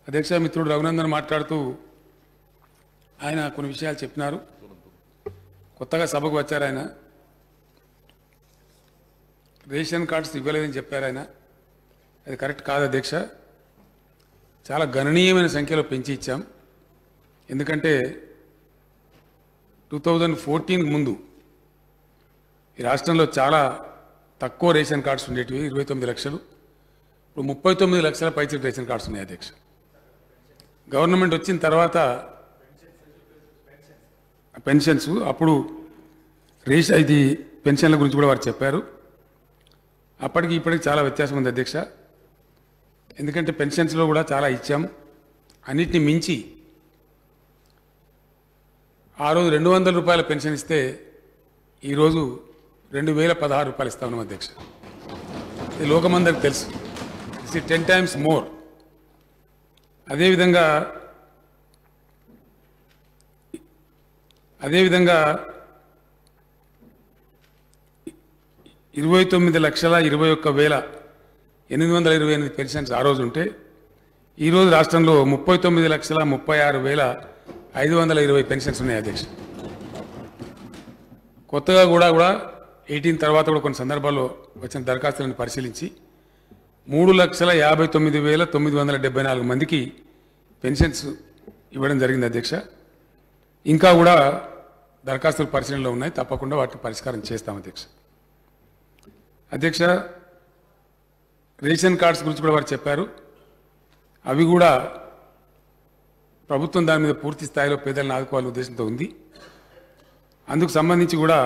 అధ్యక్ష మిత్రుడు రఘునందన్ మాట్లాడుతూ ఆయన కొన్ని విషయాలు చెప్పినారు. కొత్తగా సభకు వచ్చారు. ఆయన రేషన్ కార్డ్స్ ఇవ్వలేదని చెప్పారు. ఆయన అది కరెక్ట్ కాదు అధ్యక్ష. చాలా గణనీయమైన సంఖ్యలో పెంచి ఇచ్చాం. ఎందుకంటే 2014 ముందు ఈ రాష్ట్రంలో చాలా తక్కువ రేషన్ కార్డ్స్ ఉండేటివి, 29 లక్షలు. ఇప్పుడు 39 లక్షల పైచీల రేషన్ కార్డ్స్ ఉన్నాయి అధ్యక్ష. గవర్నమెంట్ వచ్చిన తర్వాత పెన్షన్స్, అప్పుడు ఇది పెన్షన్ల గురించి కూడా వారు చెప్పారు. అప్పటికి ఇప్పటికి చాలా వ్యత్యాసం ఉంది అధ్యక్ష. ఎందుకంటే పెన్షన్స్లో కూడా చాలా ఇచ్చాం. అన్నిటిని మించి ఆ రోజు 200 రూపాయల పెన్షన్ ఇస్తే ఈరోజు 2016 రూపాయలు ఇస్తా ఉన్నాం అధ్యక్ష. ఇది లోకమందరికి తెలుసు. It's 10 times more. అదేవిధంగా 29,21,828 పెన్షన్స్ ఆ రోజు ఉంటే ఈరోజు రాష్ట్రంలో 39,36,520 పెన్షన్స్ ఉన్నాయి అధ్యక్ష. కొత్తగా కూడా 18 తర్వాత కూడా కొన్ని సందర్భాల్లో వచ్చిన దరఖాస్తులను పరిశీలించి 3,59,974 మందికి పెన్షన్స్ ఇవ్వడం జరిగింది అధ్యక్ష. ఇంకా కూడా దరఖాస్తులు పరిశీలనలో ఉన్నాయి. తప్పకుండా వాటిని పరిష్కారం చేస్తాం అధ్యక్ష. అధ్యక్ష రేషన్ కార్డ్స్ గురించి కూడా వారు చెప్పారు. అవి కూడా ప్రభుత్వం దాని మీద పూర్తి స్థాయిలో పేదలను ఆదుకోవాలనే ఉద్దేశంతో ఉంది. అందుకు సంబంధించి కూడా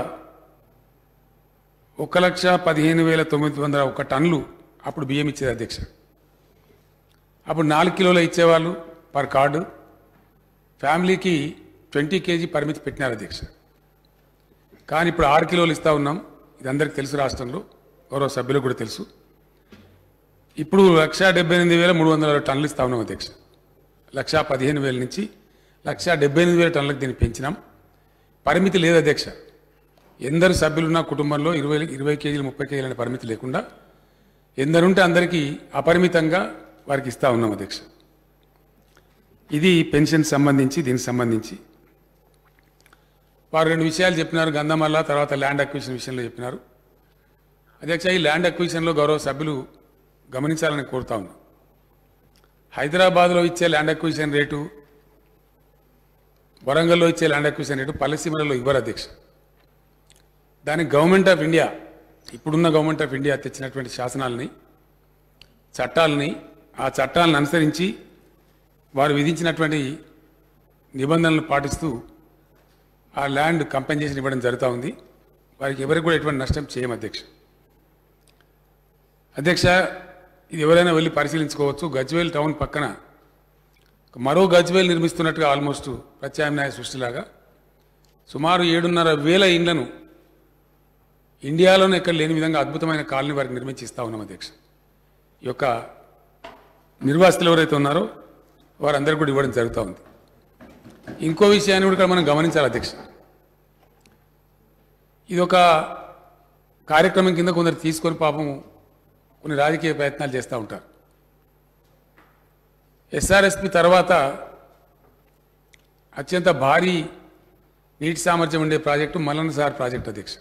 1,15,901 టన్నులు అప్పుడు బియ్యం ఇచ్చేది అధ్యక్ష. అప్పుడు 4 కిలోలు ఇచ్చేవాళ్ళు పర్ కార్డు. ఫ్యామిలీకి 20 kg పరిమితి పెట్టినారు అధ్యక్ష. కానీ ఇప్పుడు 6 కిలోలు ఇస్తూ ఉన్నాం. ఇది అందరికీ తెలుసు, రాష్ట్రంలో గౌరవ సభ్యులకు కూడా తెలుసు. ఇప్పుడు 1,78,300 టన్నులు ఇస్తా ఉన్నాం అధ్యక్ష. 1,15,000 నుంచి 1,78,000 టన్నులకు దీన్ని పెంచినాం. పరిమితి లేదు అధ్యక్ష. ఎందరు సభ్యులున్న కుటుంబంలో 20 కేజీలు 30 కేజీలు అనే పరిమితి లేకుండా ఎందరుంటే అందరికీ అపరిమితంగా వారికి ఇస్తా ఉన్నాం అధ్యక్ష. ఇది పెన్షన్ సంబంధించి. దీనికి సంబంధించి వారు 2 విషయాలు చెప్పినారు. గంధమల్ల తర్వాత ల్యాండ్ అక్విజిషన్ విషయంలో చెప్పినారు అధ్యక్ష. ఈ ల్యాండ్ అక్విజిషన్లో గౌరవ సభ్యులు గమనించాలని కోరుతా ఉన్నాం. హైదరాబాద్లో ఇచ్చే ల్యాండ్ అక్విజిషన్ రేటు, వరంగల్లో ఇచ్చే ల్యాండ్ అక్విజిషన్ రేటు పల్లెసీమలలో ఇవ్వరు అధ్యక్ష. దానికి గవర్నమెంట్ ఆఫ్ ఇండియా, ఇప్పుడున్న గవర్నమెంట్ ఆఫ్ ఇండియా తెచ్చినటువంటి శాసనాలని, చట్టాలని, ఆ చట్టాలను అనుసరించి వారు విధించినటువంటి నిబంధనలు పాటిస్తూ ఆ ల్యాండ్ కంపెన్సేషన్ ఇవ్వడం జరుగుతూ ఉంది. వారికి ఎవరికి కూడా ఎటువంటి నష్టం చేయం అధ్యక్ష. అధ్యక్ష ఇది ఎవరైనా వెళ్ళి పరిశీలించుకోవచ్చు. గజ్వేల్ టౌన్ పక్కన మరో గజ్వేల్ నిర్మిస్తున్నట్టుగా ఆల్మోస్ట్ ప్రత్యామ్నాయ సృష్టిలాగా సుమారు 7,500 ఇండ్లను ఇండియాలోనే ఎక్కడ లేని విధంగా అద్భుతమైన కాలనీ వారికి నిర్మించి ఇస్తా ఉన్నాం అధ్యక్ష. ఈ యొక్క నిర్వాసితులు ఎవరైతే ఉన్నారో వారందరూ కూడా ఇవ్వడం జరుగుతూ ఉంది. ఇంకో విషయాన్ని కూడా మనం గమనించాలి అధ్యక్ష. ఇది ఒక కార్యక్రమం కింద కొందరు తీసుకొని పాపం కొన్ని రాజకీయ ప్రయత్నాలు చేస్తూ ఉంటారు. ఎస్ఆర్ఎస్పి తర్వాత అత్యంత భారీ నీటి సామర్థ్యం ఉండే ప్రాజెక్టు మల్లన్న సార్ ప్రాజెక్టు అధ్యక్ష.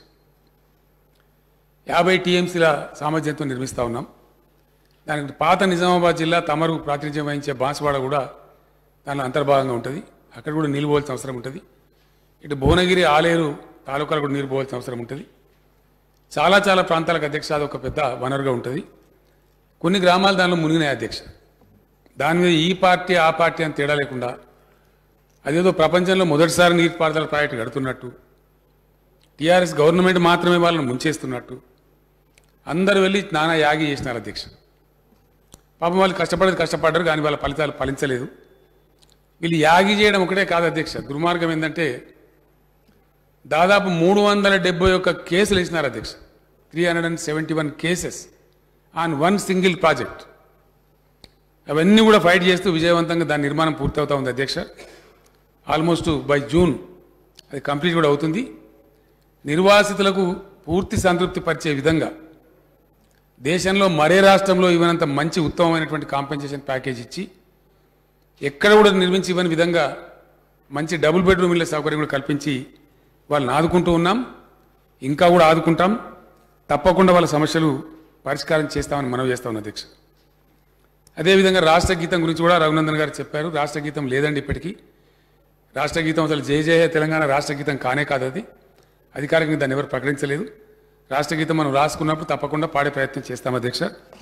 50 TMCల సామర్థ్యంతో నిర్మిస్తూ ఉన్నాం. దానికి పాత నిజామాబాద్ జిల్లా తమరు ప్రాతినిధ్యం వహించే బాన్సువాడ కూడా దానిలో అంతర్భాగంగా ఉంటుంది. అక్కడ కూడా నీళ్ళు పోవాల్సిన అవసరం ఉంటుంది. ఇటు భువనగిరి, ఆలేరు తాలూకాలు కూడా నీరు పోవాల్సిన అవసరం ఉంటుంది. చాలా చాలా ప్రాంతాలకు అధ్యక్ష అది ఒక పెద్ద వనరుగా ఉంటుంది. కొన్ని గ్రామాలు దానిలో మునిగినాయి అధ్యక్ష. దాని మీద ఈ పార్టీ ఆ పార్టీ అని తేడా లేకుండా అదేదో ప్రపంచంలో మొదటిసారి నీటిపారుదల ప్రాజెక్టు కడుతున్నట్టు, టీఆర్ఎస్ గవర్నమెంట్ మాత్రమే వాళ్ళని ముంచేస్తున్నట్టు అందరూ వెళ్ళి నానా యాగి చేసినారు అధ్యక్ష. పాపం వాళ్ళు కష్టపడ్డారు కానీ వాళ్ళ ఫలితాలు ఫలించలేదు. వీళ్ళు యాగి చేయడం ఒకటే కాదు అధ్యక్ష. దుర్మార్గం ఏంటంటే దాదాపు 371 కేసులు వేసినారు అధ్యక్ష. 371 cases on one single project. అవన్నీ కూడా ఫైట్ చేస్తూ విజయవంతంగా దాని నిర్మాణం పూర్తవుతా ఉంది అధ్యక్ష. ఆల్మోస్ట్ బై జూన్ అది కంప్లీట్ కూడా అవుతుంది. నిర్వాసితులకు పూర్తి సంతృప్తి పరిచే విధంగా దేశంలో మరే రాష్ట్రంలో ఇవ్వనంత మంచి ఉత్తమమైనటువంటి కాంపెన్సేషన్ ప్యాకేజ్ ఇచ్చి ఎక్కడ కూడా నిర్మించి ఇవ్వని విధంగా మంచి డబుల్ బెడ్రూమ్ ఇళ్ళ సౌకర్యం కూడా కల్పించి వాళ్ళని ఆదుకుంటూ ఉన్నాం. ఇంకా కూడా ఆదుకుంటాం. తప్పకుండా వాళ్ళ సమస్యలు పరిష్కారం చేస్తామని మనవి చేస్తా ఉన్నాం అధ్యక్ష. అదేవిధంగా రాష్ట్ర గీతం గురించి కూడా రఘునందన్ గారు చెప్పారు. రాష్ట్ర గీతం లేదండి ఇప్పటికీ. రాష్ట్ర గీతం అసలు జయ జయ తెలంగాణ రాష్ట్ర గీతం కానే కాదు. అది అధికారికంగా దాన్ని ఎవరు ప్రకటించలేదు. రాష్ట్ర గీతం మనం రాసుకున్నప్పుడు తప్పకుండా పాడే ప్రయత్నం చేస్తాం అధ్యక్ష.